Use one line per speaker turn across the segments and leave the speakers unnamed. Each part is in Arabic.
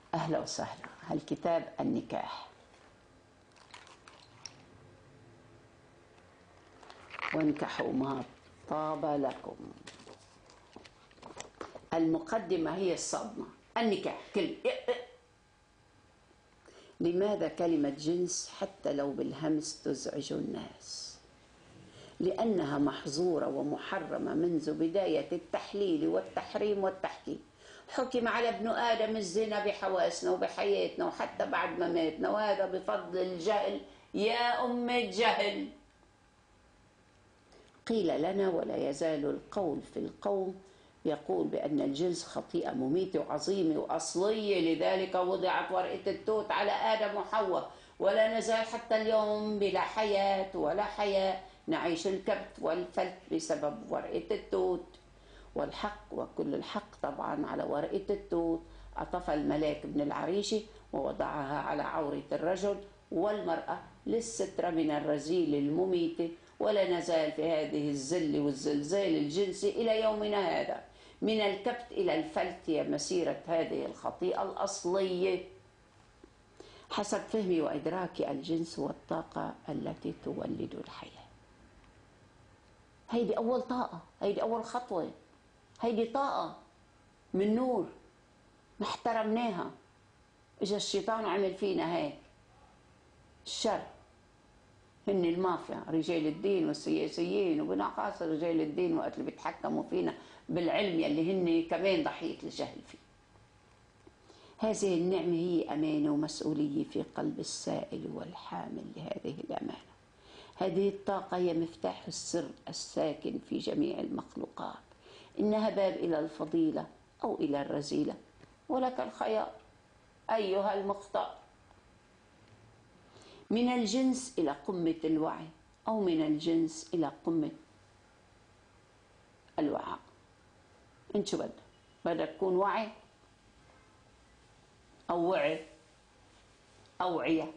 أهلا وسهلا. هالكتاب النكاح. وانكحوا ما طاب لكم. المقدمة هي الصدمة. النكاح لماذا كلمة جنس حتى لو بالهمس تزعج الناس؟ لأنها محظورة ومحرمة منذ بداية التحليل والتحريم والتحكيم. حكم على ابن آدم الزنا بحواسنا وبحياتنا وحتى بعد ما ماتنا، وهذا بفضل الجهل يا أم الجهل. قيل لنا ولا يزال القول في القوم يقول بأن الجنس خطيئة مميتة وعظيمة وأصلية، لذلك وضعت ورقة التوت على آدم وحواء، ولا نزال حتى اليوم بلا حياة ولا حياة، نعيش الكبت والفلت بسبب ورقة التوت. والحق وكل الحق طبعا على ورقة التوت عطف الملاك ابن العريشة ووضعها على عورة الرجل والمرأة للسترة من الرذيل المميتة، ولا نزال في هذه الزل والزلزال الجنسي إلى يومنا هذا. من الكبت إلى الفلت هي مسيرة هذه الخطيئة الأصلية. حسب فهمي وإدراكي الجنس هو الطاقة التي تولد الحياة. هيدي أول طاقة، هيدي أول خطوة، هيدي طاقة من نور ما احترمناها. إجا الشيطان وعمل فينا هيك الشر. هن المافيا رجال الدين والسياسيين وبنقاص رجال الدين وقت اللي بيتحكموا فينا بالعلم يلي هن كمان ضحية الجهل فيه. هذه النعمة هي أمانة ومسؤولية في قلب السائل والحامل لهذه الأمانة. هذه الطاقة هي مفتاح السر الساكن في جميع المخلوقات، إنها باب إلى الفضيلة أو إلى الرذيلة، ولك الخيار أيها المختار. من الجنس إلى قمة الوعي أو من الجنس إلى قمة الوعاء. انت شو بدك تكون وعي أو وعي أوعية؟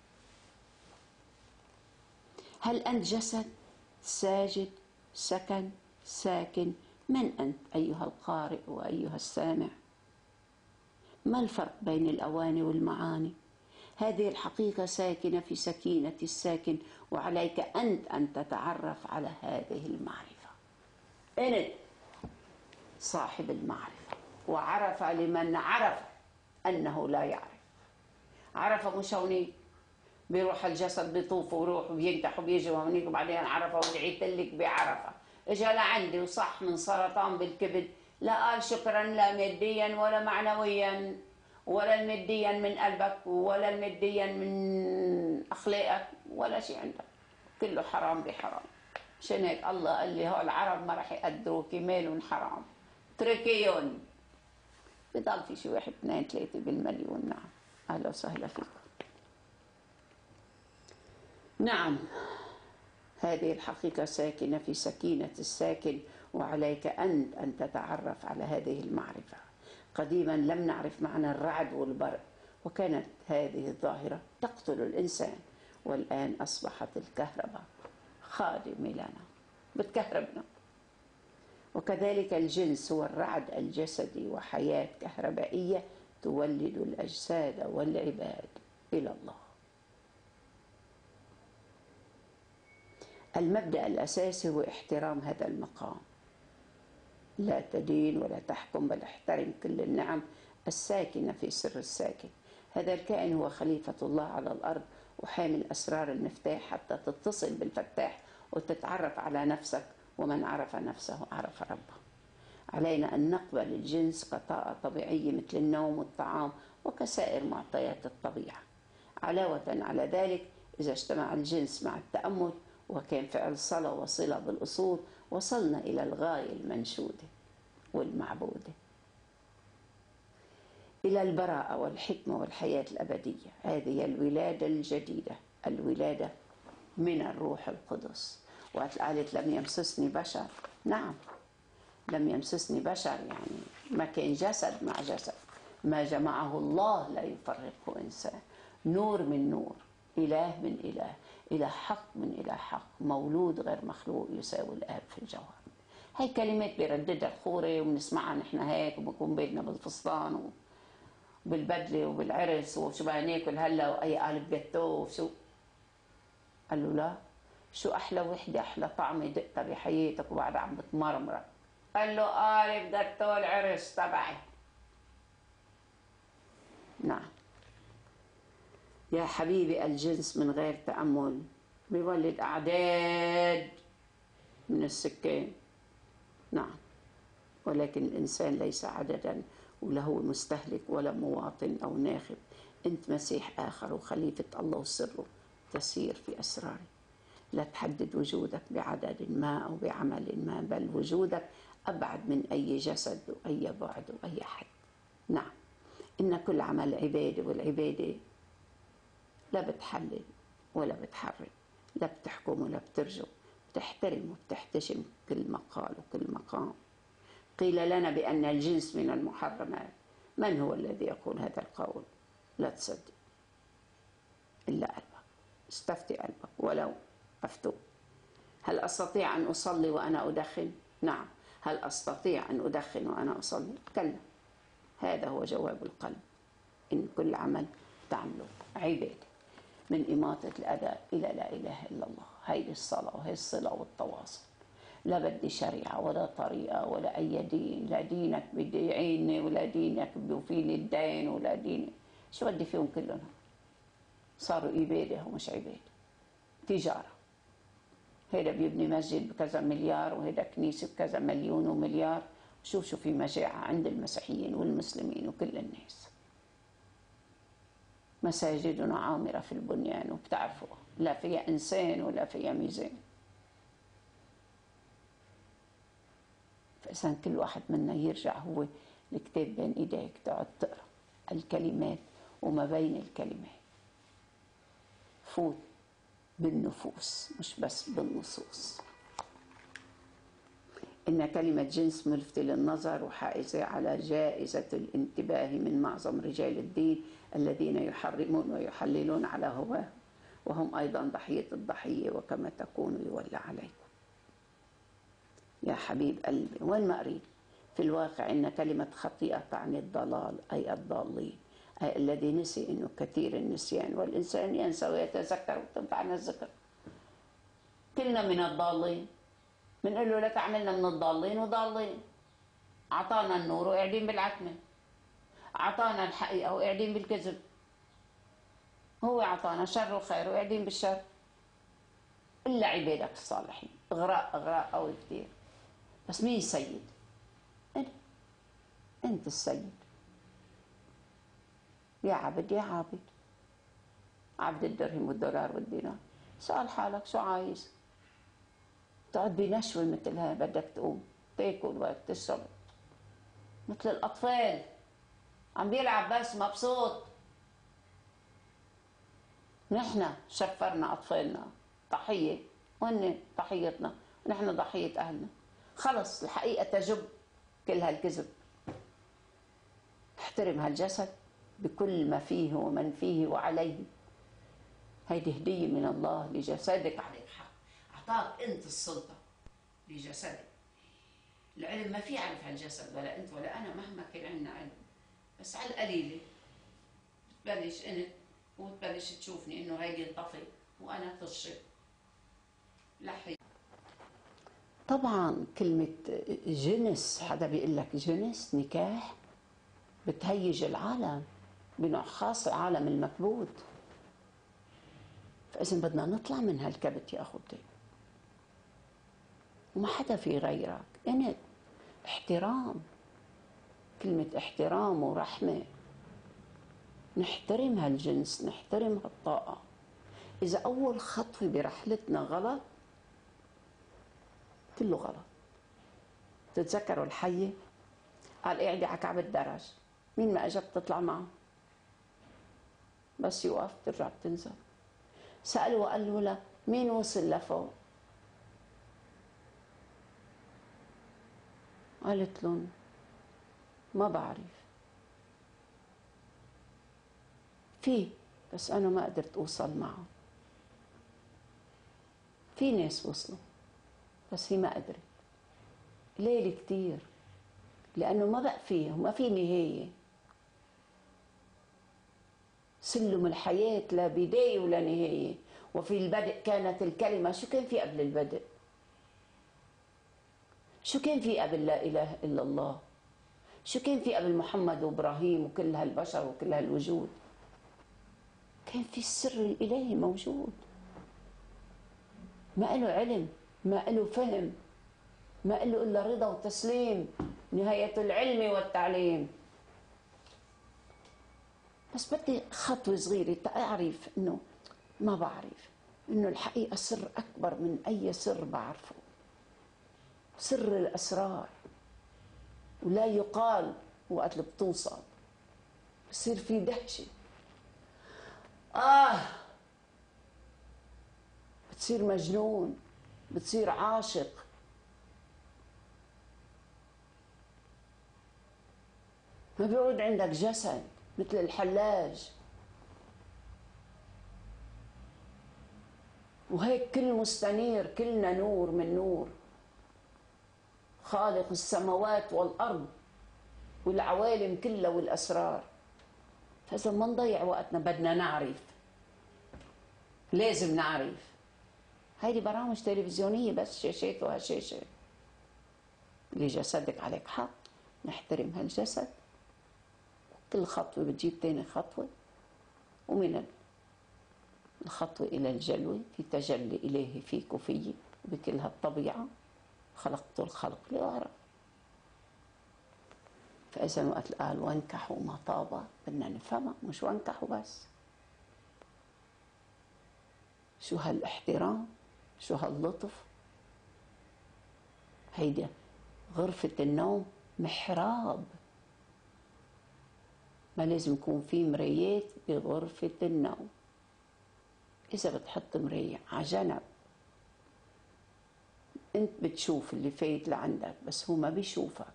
هل أنت جسد ساجد سكن ساكن؟ من أنت أيها القارئ وأيها السامع؟ ما الفرق بين الأواني والمعاني؟ هذه الحقيقة ساكنة في سكينة الساكن، وعليك أنت أن تتعرف على هذه المعرفة. أنت صاحب المعرفة، وعرف لمن عرف أنه لا يعرف. عرف مش هونيك بيروح الجسد بيطوف ويروح وبينكح وبيجي هونيك، وبعدين عرفه ورجعت لك بعرفه. اجى لعندي وصح من سرطان بالكبد، لا قال شكرا لا ماديا ولا معنويا ولا الماديا من قلبك ولا الماديا من اخلاقك ولا شيء عندك، كله حرام بحرام. عشان هيك الله قال لي هو العرب ما راح يقدروكي، مالهم حرام، اتركيهم. بضل في شي 1 2 3 بالمليون. نعم، اهلا وسهلا فيكم. نعم، هذه الحقيقة ساكنة في سكينة الساكن، وعليك أنت أن تتعرف على هذه المعرفة. قديما لم نعرف معنى الرعد والبرق، وكانت هذه الظاهرة تقتل الإنسان، والآن أصبحت الكهرباء خادمة لنا بتكهربنا. وكذلك الجنس هو الرعد الجسدي وحياة كهربائية تولد الأجساد والعباد إلى الله. المبدأ الأساسي هو احترام هذا المقام. لا تدين ولا تحكم، بل احترم كل النعم الساكنة في سر الساكن. هذا الكائن هو خليفة الله على الأرض وحامل أسرار المفتاح حتى تتصل بالفتاح وتتعرف على نفسك، ومن عرف نفسه عرف ربه. علينا أن نقبل الجنس كطاقة طبيعية مثل النوم والطعام وكسائر معطيات الطبيعة. علاوة على ذلك، إذا اجتمع الجنس مع التأمل وكان فعل صلة وصلة بالأصول، وصلنا إلى الغاية المنشودة والمعبودة، إلى البراءة والحكمة والحياة الأبدية. هذه الولادة الجديدة، الولادة من الروح القدس. وقت قالت لم يمسسني بشر، نعم لم يمسسني بشر، يعني ما كان جسد مع جسد، ما جمعه الله لا يفرقه إنسان. نور من نور، إله من إله، إلى حق من إلى حق، مولود غير مخلوق يساوي الآب في الجوهر. هاي كلمات بيرددها الخوري وبنسمعها نحن هيك وبكون بيتنا بالفستان بالبدلة وبالعرس وشو بدنا ناكل هلا وأي قالب جاتو وشو. قال له لا، شو أحلى وحدة أحلى طعمة دقتها بحياتك وبعدها عم بتمرمرك؟ قال له قالب جاتو العرس تبعي. نعم يا حبيبي، الجنس من غير تأمل بيولد أعداد من السكان. نعم، ولكن الإنسان ليس عددا وله مستهلك ولا مواطن أو ناخب. أنت مسيح آخر وخليفة الله وسره تسير في أسراره. لا تحدد وجودك بعدد ما أو بعمل ما، بل وجودك أبعد من أي جسد وأي بعد وأي حد. نعم، إن كل عمل عبادة، والعبادة لا بتحلل ولا بتحرم، لا بتحكم ولا بترجم، بتحترم وبتحتشم كل مقال وكل مقام. قيل لنا بأن الجنس من المحرمات. من هو الذي يقول هذا القول؟ لا تصدق إلا قلبك. استفتي قلبك ولو أفتوك. هل أستطيع أن أصلي وأنا أدخن؟ نعم. هل أستطيع أن أدخن وأنا أصلي؟ كلا. هذا هو جواب القلب. إن كل عمل تعمله عبادة، من إماتة الأذى إلى لا إله إلا الله. هيدي الصلاة وهي الصلة والتواصل. لا بدي شريعة ولا طريقة ولا أي دين، لا دينك بدي يعيني ولا دينك بيوفيني الدين ولا ديني. شو بدي فيهم كلهم؟ صاروا إبادة ومش عبادة، تجارة. هيدا بيبني مسجد بكذا مليار وهيدا كنيسة بكذا مليون ومليار. شو في مجاعة عند المسيحيين والمسلمين وكل الناس. مساجدنا عامرة في البنيان وبتعرفوا لا فيها إنسان ولا فيها ميزان. فإذا كل واحد منا يرجع هو الكتاب بين إيديك، تقعد تقرأ الكلمات وما بين الكلمات. فوت بالنفوس مش بس بالنصوص. إن كلمة جنس ملفتة للنظر وحائزة على جائزة الانتباه من معظم رجال الدين الذين يحرمون ويحللون على هواهم، وهم أيضا ضحية الضحية، وكما تكونوا يولى عليكم. يا حبيب قلبي، وين ما قريت في الواقع إن كلمة خطيئة تعني الضلال، أي الضالين، أي الذي نسي. إنه كثير النسيان، والإنسان ينسى ويتذكر وتنفعنا الذكر. كلنا من الضالين. بنقول له لا تعملنا من الضالين وضالين. أعطانا النور وقاعدين بالعتمة، أعطانا الحقيقة وقاعدين بالكذب. هو أعطانا شر وخير وقاعدين بالشر. إلا عبادك الصالحين. إغراء قوي كثير. بس مين السيد؟ أنت السيد. يا عبد يا عابد، عبد الدرهم والدولار والدينار. سأل حالك شو عايز؟ تقعد بنشوة مثل هاي، بدك تقوم تاكل وبدك تشرب مثل الأطفال، عم بيلعب بس مبسوط. نحن شفرنا أطفالنا ضحية، وهن ضحيتنا، ونحن ضحية أهلنا. خلص الحقيقة تجب كل هالكذب. احترم هالجسد بكل ما فيه ومن فيه وعليه. هيدي هدية من الله لجسدك. عليك حق، أعطاك أنت السلطة لجسدك. العلم ما في يعرف هالجسد، ولا أنت ولا أنا مهما كان عندنا علم، بس على القليلة بتبلش أنت وتبلش تشوفني إنه هيدي انطفي وأنا تشرب لحي. طبعا كلمة جنس، حدا بيقول لك جنس نكاح، بتهيج العالم بنوع خاص، عالم المكبوت. فإذا بدنا نطلع من هالكبت يا أخوتي، وما حدا في غيرك. أنت احترام، كلمة احترام ورحمة. نحترم هالجنس، نحترم هالطاقة. إذا أول خطوة برحلتنا غلط، كله غلط. تتذكروا الحية قال قاعدة على كعب الدرج، مين ما أجت تطلع معه، بس يوقف ترجع بتنزل. سأله وقال له لا، مين وصل لفوق؟ قالت لهم ما بعرف، في بس أنا ما قدرت أوصل معه. في ناس وصلوا بس هي ما قدرت. ليلة كتير، لأنه ما بقى فيه وما في نهاية. سلم الحياة لا بداية ولا نهاية. وفي البدء كانت الكلمة. شو كان في قبل البدء؟ شو كان في قبل لا إله إلا الله؟ شو كان في قبل محمد وإبراهيم وكل هالبشر وكل هالوجود؟ كان في السر الإلهي موجود، ما له علم، ما له فهم، ما له إلا رضا وتسليم، نهاية العلم والتعليم. بس بدي خطوة صغيرة أعرف إنه ما بعرف إنه الحقيقة سر أكبر من أي سر بعرفه، سر الأسرار، ولا يقال وقت اللي بتوصل بصير في دهشة. بتصير مجنون، بتصير عاشق. ما بيعود عندك جسد مثل الحلاج، وهيك كل مستنير، كلنا نور من نور خالق السماوات والأرض والعوالم كلها والأسرار. فإذا ما نضيع وقتنا بدنا نعرف، لازم نعرف. هيدي برامج تلفزيونية بس، شاشات وهالشاشة. اللي جسدك عليك حق، نحترم هالجسد. كل خطوة بتجيب تاني خطوة، ومن الخطوة إلى الجلوة في تجلي إلهي فيك وفيي وبكل هالطبيعة. خلقت الخلق لأعرف. فإذا وقت قال وانكحوا ما طاب بدنا نفهمها، مش وانكحوا بس. شو هالاحترام، شو هاللطف. هيدا غرفة النوم محراب، ما لازم يكون في مرايات بغرفة النوم. إذا بتحط مراية على جنب أنت بتشوف اللي فايت لعندك، بس هو ما بيشوفك.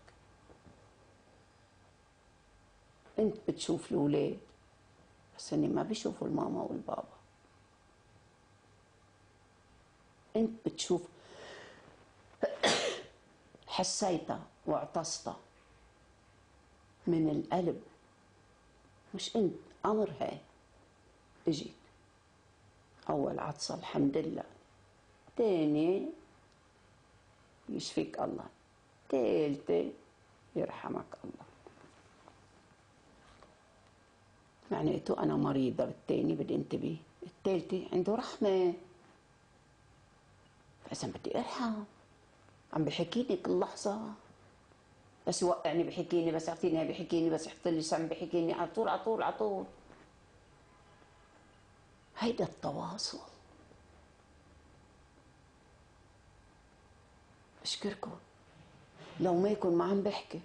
أنت بتشوف الأولاد بس هني ما بيشوفوا الماما والبابا. أنت بتشوف حسيتها وعطستها من القلب، مش أنت أمر. هاي اجيت أول عطسة الحمد لله، تاني يشفيك الله، تالتة يرحمك الله. معناته أنا مريضة، بالتاني بدي انتبه، التالتة عنده رحمة. فإذا بدي أرحم، عم بحكيني كل لحظة، بس يوقعني بحكيني، بس يعطيني بحكيني، بس يحط لي سم بحكيني، على طول على طول على طول. هيدا التواصل. بشكركم. لو ما يكون ما عم بحكي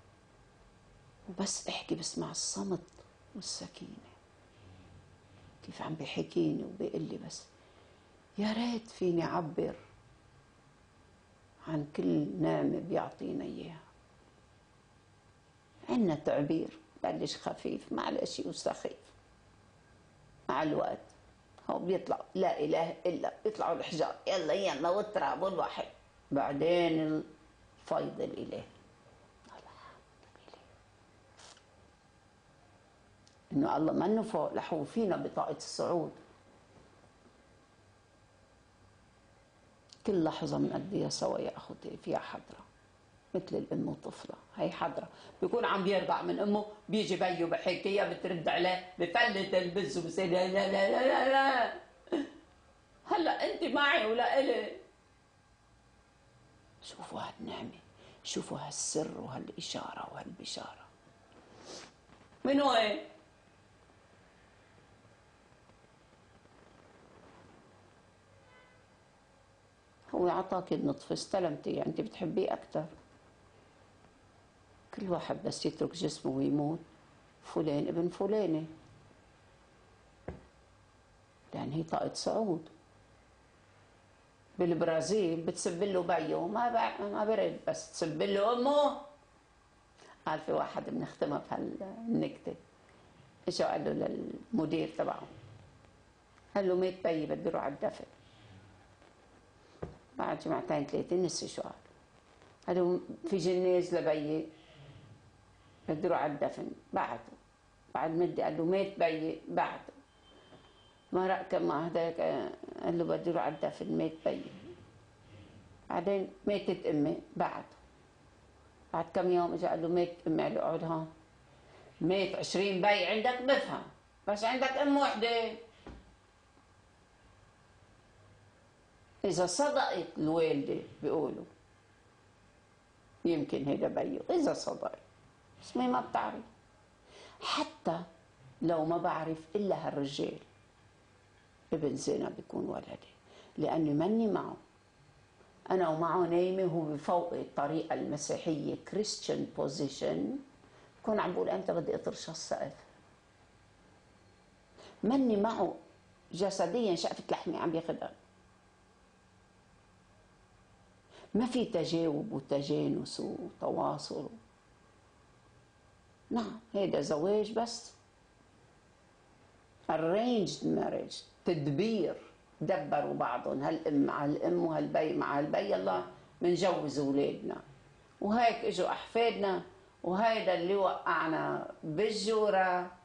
وبس احكي، بس مع الصمت والسكينة، كيف عم بحكيني وبيقول لي بس يا ريت فيني أعبر عن كل نعمة بيعطينا إياها. عنا تعبير بلش خفيف مع الأشياء وسخيف، مع الوقت هو بيطلع لا إله إلا، بيطلعوا الحجار يلا يلا والتراب والواحد، بعدين الفيض الإلهي. إنه الله منه فوق لحو فينا بطاقة الصعود. كل لحظة بنقضيها سوا يا أخوتي فيها حضرة، مثل الأم وطفلة. هي حضرة، بيكون عم بيرضع من أمه، بيجي بيه بحكيها، بترد عليه، بفلت البز وبصير لا لا لا لا لا، هلا أنت معي ولا إلي. شوفوا هالنعمة، شوفوا هالسر وهالإشارة وهالبشارة. من وين؟ هو عطاك النطفة، استلمتي، يعني أنت بتحبيه أكثر. كل واحد بس يترك جسمه ويموت، فلان ابن فلانة، لأن هي طاقة صعود. بالبرازيل بتسب له بيه، ما برد، بس تسب له أمه. قال في واحد بنختمها بهالنكتة، اجى قال له للمدير تبعه، قال له مات بيي بدي اروح على الدفن. بعد جمعتين ثلاثة نسي شو قال له في جناز لبيي بدي اروح على الدفن. بعته بعد مدة قال له مات بيي بعد مرق كما هداك، قال له بدي اروح على الدفن، مات بيي. بعدين ماتت امي بعد كم يوم اجى قال له مات امي، قال له اقعد هون. مات 20 بي عندك بفهم، بس عندك ام وحده. اذا صدقت الوالده بيقولوا يمكن هيدا بيو، اذا صدقت، بس مين ما بتعرف. حتى لو ما بعرف الا هالرجال ابن زنا بيكون ولدي، لاني ماني معه، انا ومعه نايمه وهو بفوقي الطريقه المسيحيه كريستيان بوزيشن، بكون عم بقول امتى بدي اطرش السقف. ماني معه جسديا، شقفه لحمي عم ياخذها. ما في تجاوب وتجانس وتواصل. نعم هيدا زواج بس arranged marriage، تدبير، دبروا بعضهم، هالام مع هالام وهالبي مع هالبي، يلا منجوز اولادنا، وهيك اجوا احفادنا، وهيدا اللي وقعنا بالجوره